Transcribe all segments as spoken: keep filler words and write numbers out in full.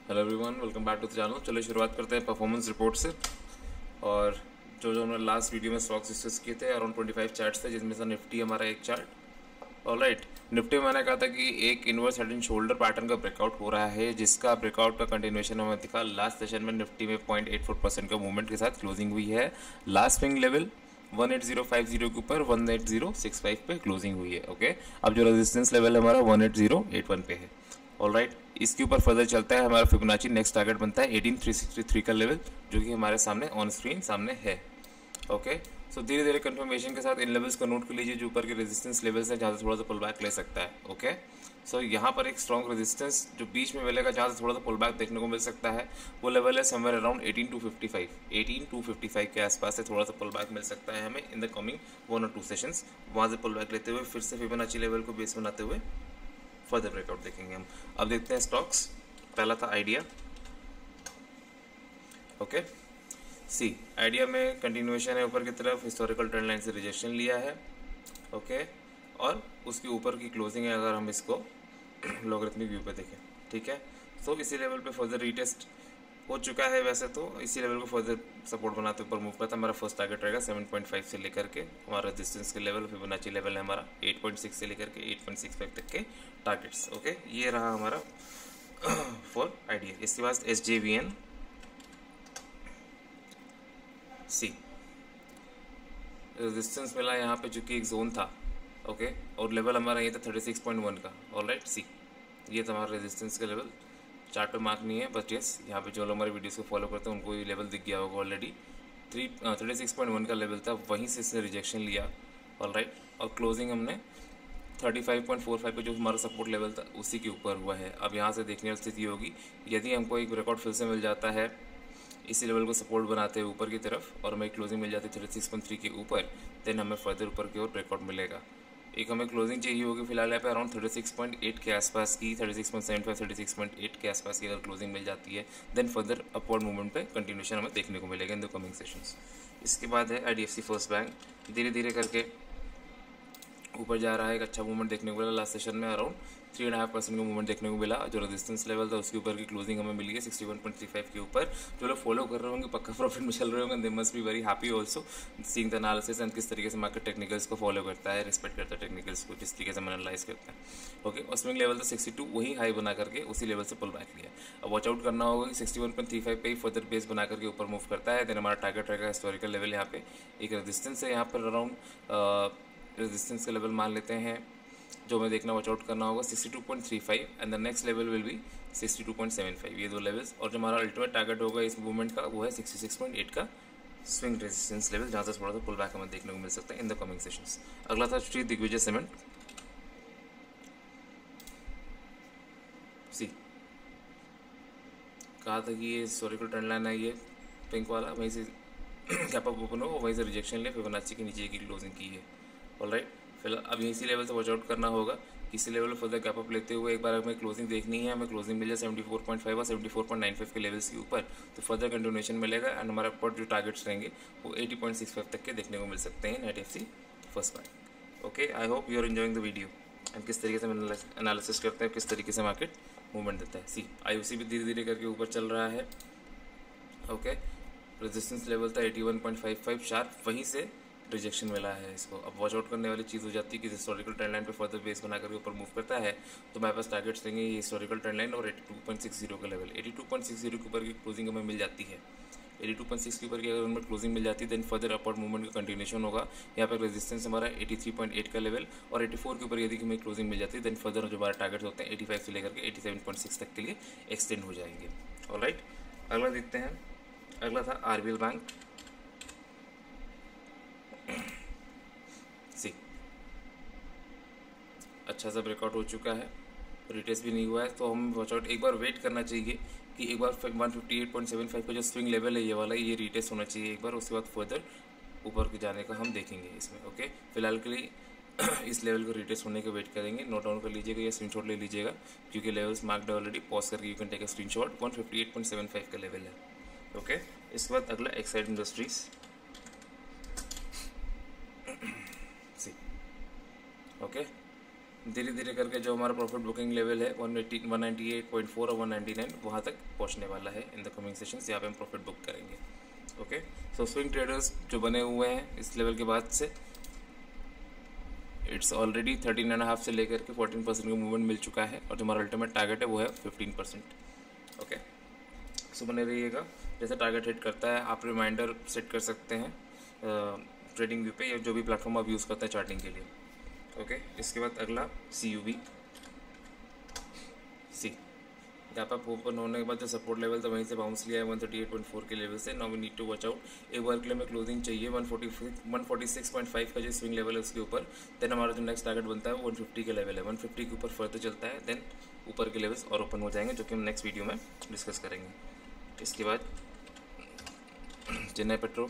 Hello everyone, welcome back to the channel. चलिए शुरुआत करते हैं परफॉर्मेंस रिपोर्ट से। और जो जो हमने लास्ट वीडियो में स्टॉक्स डिस्कस किए थे, अराउंड ट्वेंटी फाइव चार्ट्स थे, जिसमें से निफ्टी हमारा एक चार्ट। ऑलराइट, निफ्टी में मैंने कहा था कि एक inverse head and shoulder pattern का ब्रेकआउट हो रहा है, जिसका ब्रेकआउट का कंटिन्यूएशन हमें दिखा। लास्ट सेशन में निफ्टी में पॉइंट एट फोर परसेंट का मूवमेंट के साथ क्लोजिंग हुई है। Last swing level one eight zero five zero के ऊपर one eight zero six five पे क्लोजिंग हुई है। ओके, अब जो रेजिस्टेंस लेवल है हमारा one eight zero eight one पे है। ऑलराइट, इसके ऊपर फर्दर चलता है हमारा फिबोनाची नेक्स्ट टारगेट बनता है एटीन थ्री सिक्सटी थ्री का लेवल, जो कि हमारे सामने ऑन स्क्रीन सामने है। ओके, सो धीरे धीरे कंफर्मेशन के साथ इन लेवल्स को नोट कर लीजिए, जो ऊपर के रेजिस्टेंस लेवल्स है, जहाँ से थोड़ा सा पुल बैक ले सकता है। ओके, सो यहाँ पर एक स्ट्रॉन्ग रेजिस्टेंस जो बीच में मिलेगा, जहाँ से थोड़ा सा पुल बैक देखने को मिल सकता है, वो लेवल है somewhere around eighteen two fifty five eighteen two fifty five के आसपास से थोड़ा सा पुल बैक मिल सकता है हमें इन द कमिंग वन और टू सेशंस। वहाँ से पुल बैक लेते हुए फिर से फिबोनाची लेवल को बेस बनाते हुए फर्दर ब्रेकआउट देखेंगे हम। अब देखते हैं स्टॉक्स। पहला था आइडिया। ओके, सी आइडिया में कंटिन्यूएशन है ऊपर की तरफ, हिस्टोरिकल ट्रेंड लाइन से रिजेक्शन लिया है। ओके, और उसके ऊपर की क्लोजिंग है अगर हम इसको लॉगरिथमिक व्यू पे देखें। ठीक है, सो so, इसी लेवल पे फर्दर रीटेस्ट हो चुका है। वैसे तो इसी लेवल को फर्दर सपोर्ट बनाते ऊपर मूव करता है। हमारा फर्स्ट टारगेट रहेगा सेवन पॉइंट फाइव से लेकर के हमारा डिस्टेंस के लेवल, फिबोनाची लेवल है हमारा एट पॉइंट सिक्स से लेकर के एट पॉइंट सिक्स फाइव तक के टारगेट्स। ओके, ये रहा हमारा फॉर आइडिया। इसके बाद एस जे वी एन सी रेजिस्टेंस मिला यहाँ पे, जो कि एक जोन था। Okay okay? और लेवल हमारा ये था थर्टी सिक्स पॉइंट वन का। ऑलराइट, सी ये था हमारा रेजिस्टेंस का लेवल। चार्ट पे मार्क नहीं है, बट यस यहाँ पे जो लोग हमारे वीडियोस को फॉलो करते हैं उनको ये लेवल दिख गया होगा already. Three thirty six point one का लेवल था, वहीं से इसने रिजेक्शन लिया। ऑलराइट, और क्लोजिंग हमने thirty five point four five पे जो हमारा सपोर्ट लेवल था उसी के ऊपर हुआ है। अब यहाँ से देखने वाली स्थिति होगी, यदि हमको एक ब्रेकआउट फिर से मिल जाता है इसी लेवल को सपोर्ट बनाते हुए ऊपर की तरफ, और हमें क्लोजिंग मिल जाती है थर्टी सिक्स पॉइंट थ्री के ऊपर, देन हमें फर्दर ऊपर की ओर ब्रेकआउट मिलेगा। एक हमें क्लोजिंग चाहिए होगी फिलहाल यहाँ पे around thirty six point eight के आसपास की, thirty six point seven five thirty six point eight के आसपास की अगर क्लोजिंग मिल जाती है, देन फर्दर अपवर्ड मूवमेंट पे कंटिन्यूशन हमें देखने को मिलेगा इन द कमिंग सेशंस। इसके बाद है I D F C first bank, धीरे धीरे करके ऊपर जा रहा है। एक अच्छा मूवमेंट देखने को मिला लास्ट सेशन में, around three and half percent का मूवमेंट देखने को मिला। जो रेजिस्टेंस लेवल था उसके ऊपर की क्लोजिंग हमें मिली है sixty one point three five के ऊपर। जो लोग फॉलो कर रहे होंगे पक्का प्रॉफिट में चल रहे होंगे, they must be very happy also seeing the analysis and किस तरीके से मार्केट टेक्निकल्स को फॉलो करता है, रिस्पेक्ट करता है टेक्निकल्स को, जिस तरीके से हम एनालाइज करते हैं। ओके, और स्विंग लेवल था सिक्सटी टू, वही हाई बना करके उसी लेवल से पुल बैक लिया। अब वॉच आउट करना होगा कि sixty one point three five पे ही फर्दर बेस बना करके ऊपर मूव करता है, देन हमारा टारगेट रहेगा हिस्टोरिकल लेवल। यहाँ पे एक रेजिस्टेंस है, यहाँ पर अराउंड रेजिस्टेंस का लेवल मान लेते हैं, जो हमें देखना वॉच आउट करना होगा sixty two point three five and the next level will be sixty two point seven five, ये दो लेवल्स। और जो हमारा अल्टीमेट टारगेट होगा इस मूवमेंट का वो है सिक्सटी सिक्स पॉइंट एट का स्विंग रेजिस्टेंस लेवल, जहाँ से थोड़ा सा पुल बैक हमें देखने को मिल सकता है इन द कमिंग सेशंस। अगला था श्री दिग्विजय सीमेंट। सी कहा था कि ये हिस्टोरिकल ट्रेंड लाइन है, ये पिंक वाला, वहीं से गैप अप ओपन हो, वहीं से रिजेक्शन ले, फिबोनाची के नीचे की क्लोजिंग की है। ऑलराइट, फिलहाल अब इसी लेवल से वॉच आउट करना होगा। इसी लेवल पर फर्दर गैप अप लेते हुए एक बार हमें क्लोजिंग देखनी है, हमें क्लोजिंग मिल जाए सेवेंटी फोर पॉइंट फाइव और seventy four point nine five के लेवल्स के ऊपर, तो फर्दर कंटिन्यूएशन मिलेगा एंड हमारा ऊपर जो टारगेट्स रहेंगे वो एटी पॉइंट सिक्स फाइव तक के देखने को मिल सकते हैं H D F C first bank. Okay, I hope you are enjoying the video and किस तरीके से एनालिसिस करते हैं, किस तरीके से मार्केट मूवमेंट देता है। सी आई ओ सी भी धीरे धीरे करके ऊपर चल रहा है। ओके, रेजिस्टेंस लेवल था eighty one point five five sharp, वहीं से रिजेक्शन मिला है इसको। अब वॉच आउट करने वाली चीज़ हो जाती है कि हिस्टोरिकल ट्रेंड लाइन पे फर्दर बेस बना करके ऊपर मूव करता है, तो हमारे पास टारगेट्स रहेंगे ये हिस्टोरिकल ट्रेंड लाइन और eighty two point six zero का level. Eighty two point six zero के ऊपर की क्लोजिंग हमें मिल जाती है, एटी टू पॉइंट सिक्स के ऊपर की अगर हमें क्लोजिंग मिल जाती है, देन फर्दर अपवर्ड मूवमेंट का कंटिन्यूशन होगा। यहाँ पर रेजिस्टेंस हमारा एटी थ्री पॉइंट एट का लेवल, और एटी फोर के ऊपर यदि हमें क्लोजिंग मिल जाती है, देन फर्दर जो हमारे टारगेट्स होते हैं एटी फाइव से लेकर के एटी सेवन पॉइंट सिक्स तक के लिए एक्सटेंड हो जाएंगे। ऑलराइट, अगला देखते हैं। अगला था R B L bank. See अच्छा सा ब्रेकआउट हो चुका है, रिटेस्ट भी नहीं हुआ है, तो हम वॉच आउट एक बार वेट करना चाहिए कि एक बार one fifty eight point seven five का जो स्विंग लेवल है ये वाला, ये रिटेस्ट होना चाहिए एक बार, उसके बाद फर्दर ऊपर के जाने का हम देखेंगे इसमें। ओके, फिलहाल के लिए इस लेवल को रिटेस्ट होने का वेट करेंगे। नोट डाउन कर लीजिएगा या स्क्रीनशॉट ले लीजिएगा, क्योंकि लेवल्स मार्क्ड ऑलरेडी, पॉज करके you can take a screenshot. One fifty eight point seven five का लेवल है। ओके, इसके बाद अगला एक्साइड इंडस्ट्रीज। सी ओके, धीरे धीरे करके जो हमारा प्रॉफिट बुकिंग लेवल है one eighty one ninety eight point four और वन नाइन्टी नाइन वहाँ तक पहुँचने वाला है इन द कमिंग सेशंस। यहाँ पे हम प्रॉफिट बुक करेंगे। ओके, सो स्विंग ट्रेडर्स जो बने हुए हैं इस लेवल के बाद से it's already thirteen and half से लेकर के फोर्टीन परसेंट का मूवमेंट मिल चुका है और जो हमारा अल्टीमेट टारगेट है वो है फिफ्टीन परसेंट। ओके, सो बने रहिएगा। जैसे टारगेट हिट करता है आप रिमाइंडर सेट कर सकते हैं ट्रेडिंग व्यू पे या जो भी प्लेटफॉर्म आप यूज़ करते हैं चार्टिंग के लिए। ओके okay, इसके बाद अगला सी यू बी सी गैप अप ओपन होने के बाद जो सपोर्ट लेवल था वहीं से बाउंस लिया है one thirty eight point four के लेवल से। Now we need to watch out. एक बार के लिए हमें क्लोजिंग चाहिए one forty six point five का जो स्विंग लेवल है उसके ऊपर। देन हमारा जो नेक्स्ट टारगेट बनता है वो वन फिफ्टी का लेवल है। वन फिफ्टी के ऊपर फर्दर चलता है देन ऊपर के लेवल्स और ओपन हो जाएंगे जो कि हम नेक्स्ट वीडियो में डिस्कस करेंगे। इसके बाद चेन्नई पेट्रो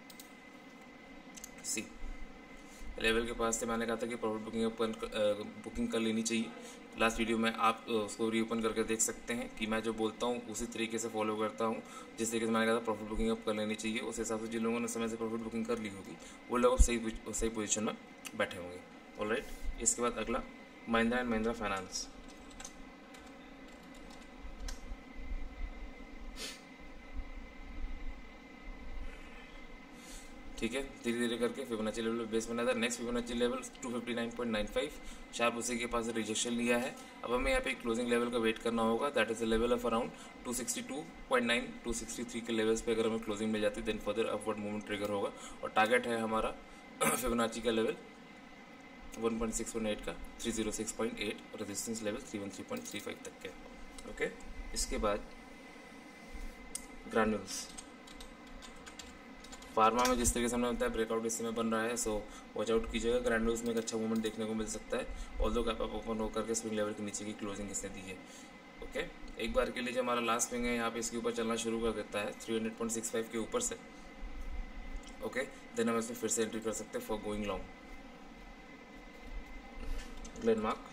सी लेवल के पास से मैंने कहा था कि प्रॉफिट बुकिंग ओपन बुकिंग कर लेनी चाहिए। लास्ट वीडियो में आप उसको रीओपन करके देख सकते हैं कि मैं जो बोलता हूँ उसी तरीके से फॉलो करता हूँ जिस तरीके से मैंने कहा था प्रॉफिट बुकिंग अप कर लेनी चाहिए। उस हिसाब से जिन लोगों ने समय से प्रॉफिट बुकिंग कर ली होगी वो लोग अब सही सही पोजीशन में बैठे होंगे। ऑलराइट, इसके बाद अगला महिंद्रा एंड महिंद्रा फाइनेंस। ठीक है, धीरे धीरे करके फिबोनाची लेवल पे बेस बना था। Next Fibonacci level two fifty nine point nine five sharp उसी के पास रिजेक्शन लिया है। अब हमें यहाँ पे क्लोजिंग लेवल का वेट करना होगा। That is the level of around two sixty two point nine two sixty three के लेवल्स पे अगर हमें क्लोजिंग मिल जाती है then further upward movement trigger होगा। और टारगेट है हमारा फिबोनाची का level one point six one eight का three zero six point eight और resistance level three one three point three five तक के। ओके, इसके बाद ग्रैन्यूल्स फार्मा में जिस तरीके से हमने बताया ब्रेकआउट इस समय बन रहा है। सो वॉच आउट कीजिएगा। ग्रैन्यूल्स में एक अच्छा मूवमेंट देखने को मिल सकता है ऑल्दो गैप अप ओपन होकर के स्विंग लेवल के नीचे की क्लोजिंग इसने दी है। ओके, एक बार के लिए जो हमारा लास्ट स्विंग है यहाँ पे इसके ऊपर चलना शुरू कर देता है three hundred point six five के ऊपर से। ओके, देन हम इसमें फिर से एंट्री कर सकते हैं for going long. Glenmark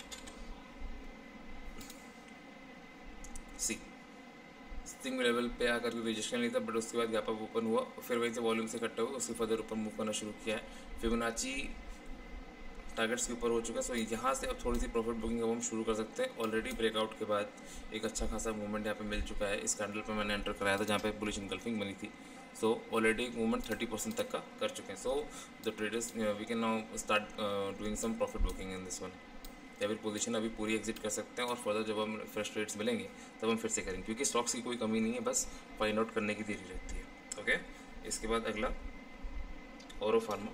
see swing level पे आकर के रजिस्ट्रेशन नहीं था बट उसके बाद गैप अप ओपन हुआ फिर वहीं से वॉल्यूम से इकट्ठा हुआ उसके फर्दर ऊपर मूव करना शुरू किया है। फिबोनाची टारगेट्स के ऊपर हो चुका है। सो यहाँ से अब थोड़ी सी प्रॉफिट बुकिंग अब हम शुरू कर सकते हैं। ऑलरेडी ब्रेकआउट के बाद एक अच्छा खासा मूवमेंट यहाँ पे मिल चुका है। इस कैंडल पे मैंने एंटर कराया था जहाँ पे बुलिश इंगल्फिंग बनी थी। So already movement thirty percent तक का कर चुके हैं। So the traders we can now start doing some profit booking in this one. या फिर पोजीशन अभी पूरी एग्जिट कर सकते हैं और फर्दर जब हम फ्रेश ट्रेड्स मिलेंगे तब हम फिर से करेंगे क्योंकि स्टॉक्स की कोई कमी नहीं है, बस फाइंड आउट करने की देरी रहती है। ओके, इसके बाद अगला Auro pharma.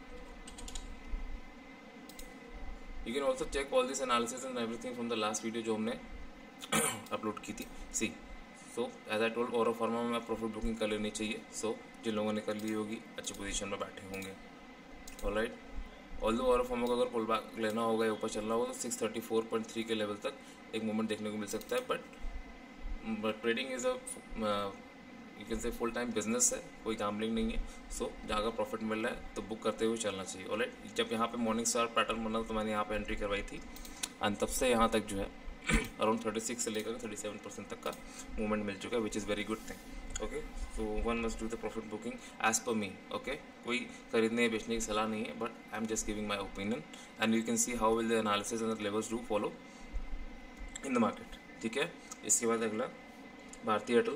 You can also check all this analysis and everything from the last video जो हमने अपलोड की थी। See so as I told Auro pharma में प्रॉफिट बुकिंग कर लेनी चाहिए। सो so, जिन लोगों ने कर ली होगी अच्छी पोजीशन में बैठे होंगे। ऑलराइट, ऑल्दो औरो फार्मा को अगर पुल बैक लेना होगा या ऊपर चलना होगा तो six thirty four point three के लेवल तक एक मूवमेंट देखने को मिल सकता है। But but trading is a you can say full time business है, कोई गैम्बलिंग नहीं है। सो so, जहाँ का प्रॉफिट मिल रहा है तो बुक करते हुए चलना चाहिए। ऑलराइट, जब यहाँ पे मॉर्निंग स्टार पैटर्न बना तो मैंने यहाँ पे एंट्री करवाई थी एंड तब से यहाँ तक जो है अराउंड थर्टी सिक्स से लेकर थर्टी सेवन परसेंट तक का मूवमेंट मिल चुका है which is very good thing. Okay, so one must do the profit booking as per me. Okay, कोई खरीदने या बेचने की सलाह नहीं है but I am just giving my opinion and you can see how will the analysis and the levels do follow in the market. ठीक है, इसके बाद अगला भारतीय एयरटेल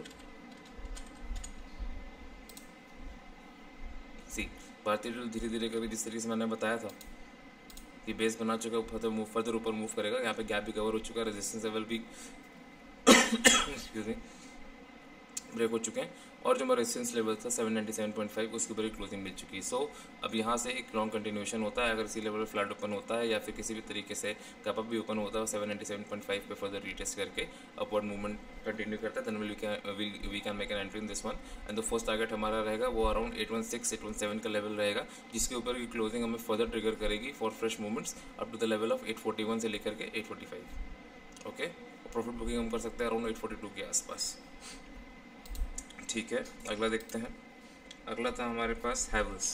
सी। भारतीय एयरटेल धीरे धीरे करके जिस तरीके से मैंने बताया था कि बेस बना चुका है फर्दर मूव फर्दर ऊपर मूव करेगा। यहाँ पे गैप भी कवर हो चुका है, रेजिस्टेंस लेवल भी एक्सक्यूज मी ब्रेक हो चुके हैं और जो हमारा रेजिस्टेंस लेवल था seven ninety seven point five उसके ऊपर ही क्लोजिंग मिल चुकी है। सो so, अब यहाँ से एक लॉन्ग कंटिन्यूएशन होता है। अगर इसी लेवल पर फ्लैट ओपन होता है या फिर किसी भी तरीके से गैप अप भी ओपन होता है seven ninety seven point five पे फर्दर रीटेस्ट करके अपवर्ड मूवमेंट कंटिन्यू करता है then we can we can make an entry in this one and the first target हमारा रहेगा वो around eight one six eight one seven का level रहेगा जिसके ऊपर की क्लोजिंग हमें फर्दर ट्रिगर करेगी for fresh movements up to the level of eight forty one से लेकर के eight forty five. Okay, profit booking हम कर सकते हैं अराउंड एट फोर्टी टू के आसपास। ठीक है, अगला देखते हैं। अगला था हमारे पास हैवल्स।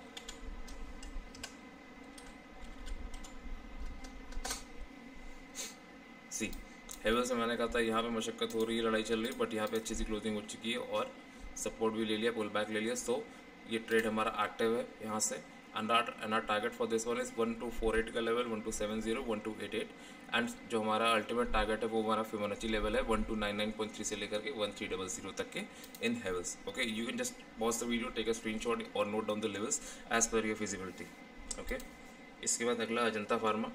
सी हैवल्स में मैंने कहा था यहाँ पे मशक्कत हो रही है, लड़ाई चल रही है बट यहाँ पे अच्छी सी क्लोजिंग हो चुकी है और सपोर्ट भी ले लिया, पुल बैक ले लिया। सो ये ट्रेड हमारा एक्टिव है यहाँ से and are target for this one is one two four eight का level, one two seven zero, one two eight eight and जो हमारा अल्टीमेट टारगेट है वो हमारा फिबोनाची लेवल है one two nine nine point three से लेकर के वन थ्री डबल जीरो तक के in Havells. Okay, you can just pause the video, take a screenshot और note down the levels as per your feasibility. Okay, इसके बाद अगला Ajanta pharma.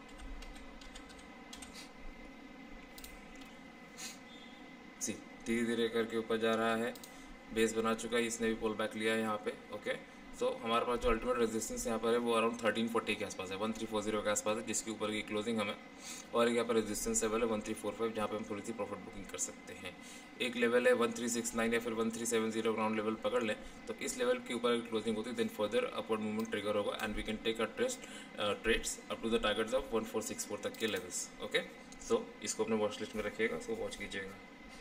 सी धीरे धीरे करके ऊपर जा रहा है, बेस बना चुका है, इसने भी पुल बैक लिया है यहाँ पे। ओके, सो so, हमारे पास जो अल्टीमेट रेजिस्टेंस यहाँ पर है वो अराउंड थर्टीन फोर्टी के आसपास है, वन थ्री फोर जीरो के आसपास है, जिसके ऊपर की क्लोजिंग हमें, और यहाँ पर रेजिस्टेंस लेवल है वन थ्री फोर फाइव, जहाँ पे हम थोड़ी सी प्रॉफिट बुकिंग कर सकते हैं। एक लेवल है वन थ्री सिक्स नाइन या फिर one three seven zero ground level पकड़ लें तो इस लेवल के ऊपर क्लोजिंग होती है, then further upward movement trigger होगा and we can take a test trades up to the targets of one four six four तक के लेवल्स। ओके, सो इसको अपने वॉच लिस्ट में रखिएगा, सो वॉच कीजिएगा।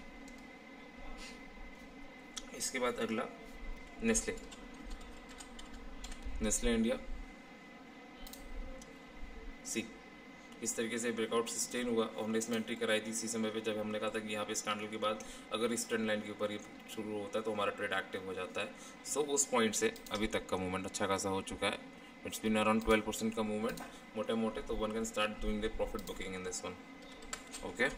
इसके बाद अगला नेस्ले, नेस्ले इंडिया। सी इस तरीके से ब्रेकआउट सस्टेन हुआ और हमने इसमें एंट्री कराई थी इसी समय पे, जब हमने कहा था कि यहाँ पे इस कैंडल के बाद अगर इस ट्रेंड लाइन के ऊपर ये शुरू होता है तो हमारा ट्रेड एक्टिव हो जाता है। सो so, उस पॉइंट से अभी तक का मूवमेंट अच्छा खासा हो चुका है, it's been around twelve percent का मूवमेंट मोटे मोटे, तो one can start doing the profit booking in this one. Okay,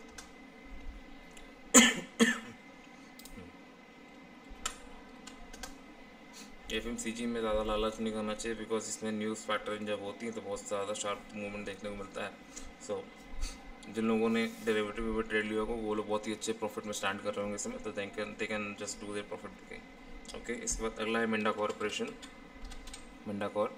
F M C G में ज़्यादा लालच नहीं करना चाहिए, बिकॉज इसमें न्यूज़ फैक्टर जब होती हैं तो बहुत ज़्यादा शार्प मूवमेंट देखने को मिलता है। सो so, जिन लोगों ने डेरिवेटिव में ट्रेड लिया होगा वो लोग बहुत ही अच्छे प्रॉफिट में स्टैंड कर रहे होंगे इस समय, तो they can they can just do their profit booking. Okay, इसके बाद अगला है Minda corporation, Minda corp.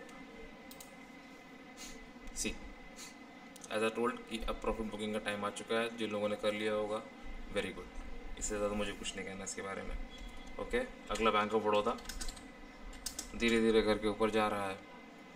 See as I told कि अब प्रॉफिट बुकिंग का टाइम आ चुका है, जिन लोगों ने कर लिया होगा वेरी गुड, इससे ज़्यादा मुझे कुछ नहीं कहना इसके बारे में। ओके, अगला बैंक ऑफ बड़ौदा, धीरे धीरे करके ऊपर जा रहा है।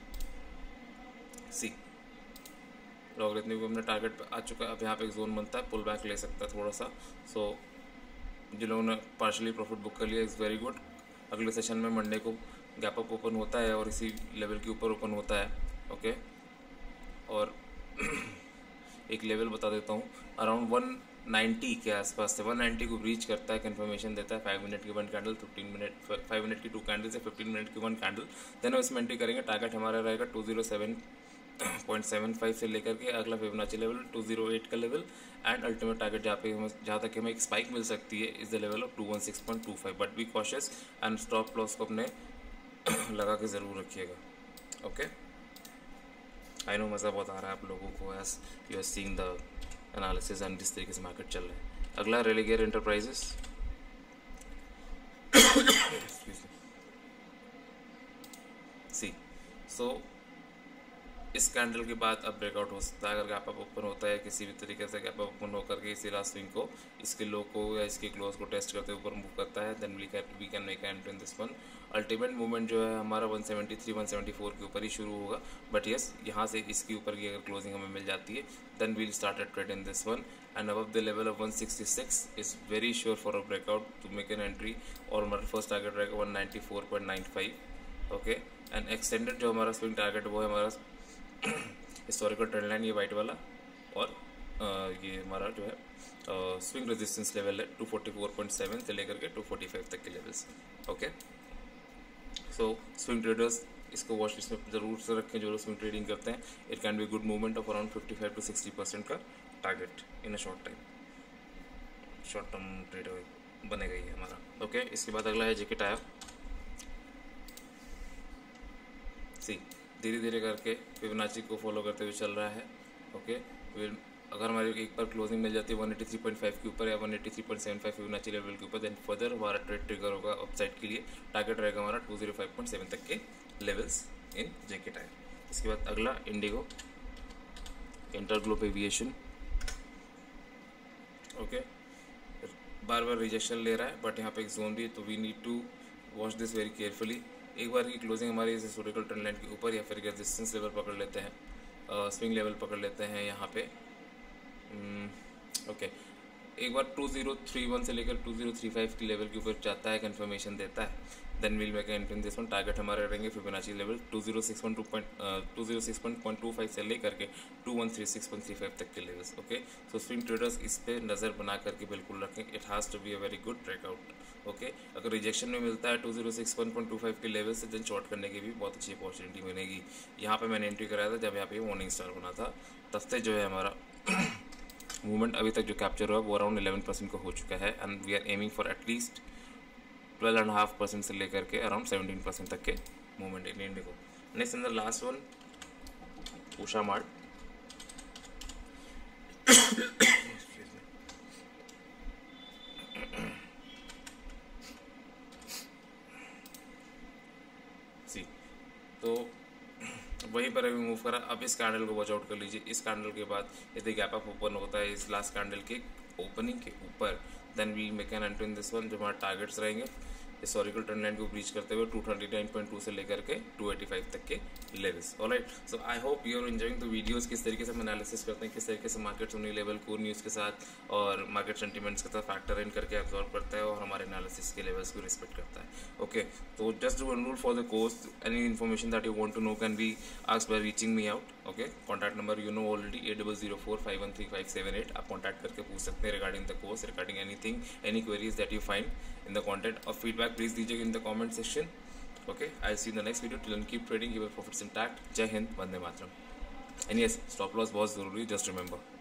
सी लॉगरिथमिक भी अपने टारगेट पे आ चुका है, अब यहाँ पे एक जोन बनता है, पुल बैक ले सकता है थोड़ा सा। सो so, जिन लोगों ने पार्शली प्रॉफिट बुक कर लिया इज़ वेरी गुड। अगले सेशन में मंडे को गैप अप ओपन होता है और इसी लेवल के ऊपर ओपन होता है। ओके, और एक लेवल बता देता हूँ, अराउंड वन नाइंटी के आसपास से वन नाइंटी को रीच करता है, कंफर्मेशन देता है, फाइव मिनट की one candle, fifteen minute five minute की टू कैंडल से फिफ्टीन मिनट की वन कैंडल, देन हम इसमें एंट्री करेंगे। टारगेट हमारा रहेगा two zero seven point seven five से लेकर के अगला Fibonacci level two zero eight का लेवल, एंड अल्टीमेट टारगेट जहाँ पे हमें जहाँ तक हमें एक स्पाइक मिल सकती है is the level of two one six point two five, but be cautious and stop loss को अपने लगा के ज़रूर रखिएगा। ओके, आई नो मज़ा बहुत आ रहा है आप लोगों को as you are seeing the analysis and जिस तरीके से मार्केट चल रहा है। अगला रेलिगेयर एंटरप्राइजेस। सी सो इस कैंडल के बाद अब ब्रेकआउट हो सकता है, अगर गैप अप ओपन होता है किसी भी तरीके से, गैप अप ओपन होकर के इसी लास्ट स्विंग को, इसके लो को या इसके क्लोज को टेस्ट करते ऊपर मूव करता है, then we can we can make entry in this one. Ultimate movement जो है हमारा one seventy three one seventy four के ऊपर ही शुरू होगा, बट यस यहाँ से इसके ऊपर की अगर क्लोजिंग हमें मिल जाती है then we'll start a trade in this one, and above the level of one sixty six is very sure for a breakout to make an entry, और हमारा फर्स्ट टारगेट रहेगा one ninety four point nine five. Okay, and extended जो हमारा swing target वो है हमारा historical trend line, ये white वाला, और आ, ये हमारा जो है स्विंग रेजिस्टेंस लेवल है two forty four point seven से लेकर के टू फोर्टी फाइव तक के levels. Okay, so swing traders इसको वॉच लिस्ट में जरूर से रखें जो लोग स्विंग ट्रेडिंग करते हैं। It can be good movement of around fifty five to sixty percent का target in a short time, short term trade बनेगा ये हमारा। ओके okay, इसके बाद अगला है जेके टायर। सी धीरे धीरे करके फिबोनाची को फॉलो करते हुए चल रहा है। ओके, फिर अगर हमारी एक बार क्लोजिंग मिल जाती है one eighty three point five के ऊपर या one eighty three point seven five Fibonacci level के ऊपर, देन फर्दर हमारा ट्रेड ट्रिगर होगा अपसाइड के लिए। टारगेट रहेगा हमारा two zero five point seven तक के लेवल्स इन जेके टायर। इसके बाद अगला इंडिगो, इंटरग्लोब एविएशन। ओके, बार बार रिजेक्शन ले रहा है, बट यहाँ पे एक जोन भी है, तो we need to watch this very carefully. एक बार की क्लोजिंग हमारी इस हिस्टोरिकल ट्रेंड लाइन के ऊपर या फिर रेजिस्टेंस लेवल पकड़ लेते हैं, स्विंग लेवल पकड़ लेते हैं यहाँ पे। ओके, एक बार टू ज़ीरो थ्री वन से लेकर टू ज़ीरो थ्री फाइव की लेवल के ऊपर जाता है, कंफर्मेशन देता है, then will make entry in this one. Target हमारे रहेंगे Fibonacci level two zero six one two point two zero six one point two five से लेकर के two one three six point three five तक के levels. Okay, so swing traders इस पे नज़र बना करके बिल्कुल रखें। It has to be a very good breakout. Okay, अगर रिजेक्शन में मिलता है two zero six one point two five के लेवल से, देन शॉर्ट करने की भी बहुत अच्छी अपॉर्चुनिटी मिलेगी। यहाँ पे मैंने एंट्री कराया था जब यहाँ पे वार्निंग स्टार बना था, तब से जो है हमारा मूवमेंट अभी तक जो कैप्चर हुआ वो अराउंड इलेवन परसेंट का हो चुका है, and we are aiming for at least twelve and half percent से लेकर के अराउंड सेवनटीन परसेंट तक के मूवमेंट इन इंडिगो। नेक्स्ट अंदर last one Usha mart. See तो वहीं पर अभी मूव करा। अब इस कैंडल को वॉच आउट कर लीजिए। इस कैंडल के बाद यदि गैप अप ओपन होता है इस लास्ट कैंडल के ओपनिंग के ऊपर, then we make an entry in this one. जो हमारे टारगेट्स रहेंगे हिस्टोरिकल ट्रेंड लाइन को ब्रीच करते हुए two twenty nine point two से लेकर के टू एटी फाइव तक के levels. Alright, so I hope you are enjoying the videos. किस तरीके से हम एनालिसिस करते हैं, किस तरीके से मार्केट्स उन्हीं लेवल को न्यूज़ के साथ और मार्केट सेंटिमेंट्स के साथ फैक्टर इन करके एब्जॉर्व करता है और हमारे एनालिसिस के लेवल्स को रिस्पेक्ट करता है। ओके, तो just do one rule for the course. Any information that you want to know can be asked by reaching me out. Okay, contact number you know already eight double zero four five one three five seven eight. आप contact करके पूछ सकते हैं regarding the course, regarding anything, any queries that you find in the content or feedback, please दीजिएगा in the comment section. Okay, I'll see you in the next video. Till then, keep trading, keep your profits intact. Jai Hind, Vande Mataram. And yes, stop loss बहुत ज़रूरी, just remember.